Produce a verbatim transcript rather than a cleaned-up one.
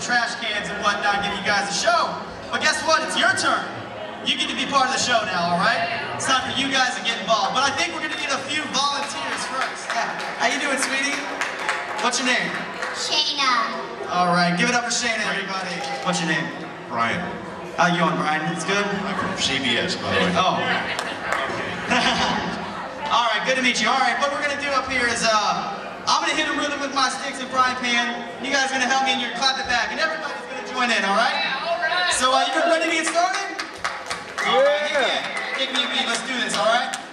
trash cans and whatnot, give you guys a show. But guess what? It's your turn. You get to be part of the show now, all right? It's time for you guys to get involved. But I think we're going to need a few volunteers first. Yeah. How you doing, sweetie? What's your name? Shayna. All right, give it up for Shayna, everybody. What's your name? Brian. How you doing, Brian? It's good? I'm from C B S, by the way. Oh. All right, good to meet you. All right, what we're going to do up here is, uh, I'm going to hit a rhythm with my sticks and frying pan. You guys are going to help me and you're going to clap it back. And everybody's going to join in, all right? Yeah, all right. So, uh, you ready to get started? Yeah. All right, yeah. Give me a beat. Let's do this, all right?